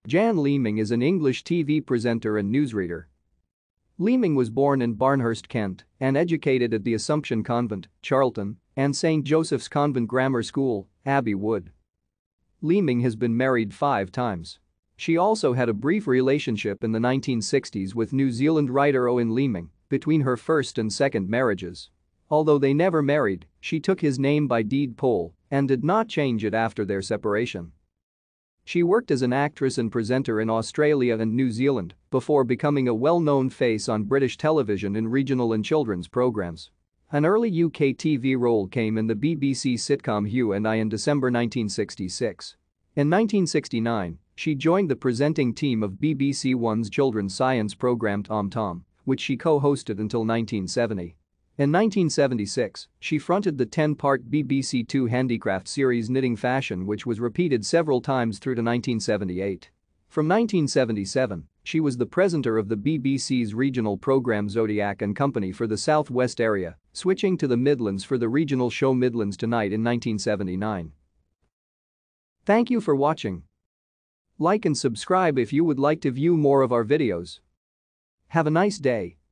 Jan Leeming is an English TV presenter and newsreader. Leeming was born in Barnehurst, Kent, and educated at the Assumption Convent, Charlton, and St. Joseph's Convent Grammar School, Abbey Wood. Leeming has been married 5 times. She also had a brief relationship in the 1960s with New Zealand writer Owen Leeming between her first and second marriages. Although they never married, she took his name by deed poll and did not change it after their separation. She worked as an actress and presenter in Australia and New Zealand before becoming a well-known face on British television in regional and children's programs. An early UK TV role came in the BBC sitcom Hugh and I in December 1966. In 1969, she joined the presenting team of BBC One's children's science program Tom Tom, which she co-hosted until 1970. In 1976, she fronted the 10-part BBC Two handicraft series Knitting Fashion, which was repeated several times through to 1978. From 1977, she was the presenter of the BBC's regional programme Zodiac and Company for the South West area, switching to the Midlands for the regional show Midlands Tonight in 1979. Thank you for watching. Like and subscribe if you would like to view more of our videos. Have a nice day.